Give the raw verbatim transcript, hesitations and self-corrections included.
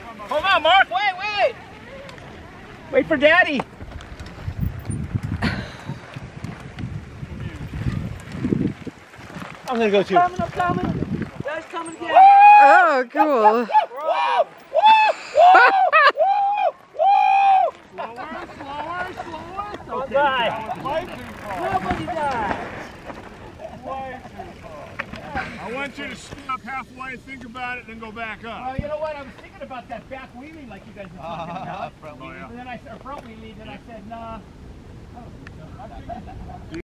Hold on, Mark. Wait, wait. Wait for Daddy. I'm gonna go too. I'm coming, I'm coming. Guys coming again. Oh, cool. Slower, slower, slower. Don't die. Nobody died. I want you to stop halfway, think about it, then go back up. Well, you know what? I was thinking about that back wheelie like you guys were talking about. Oh, yeah. And then I said, front wheelie, then I said, nah.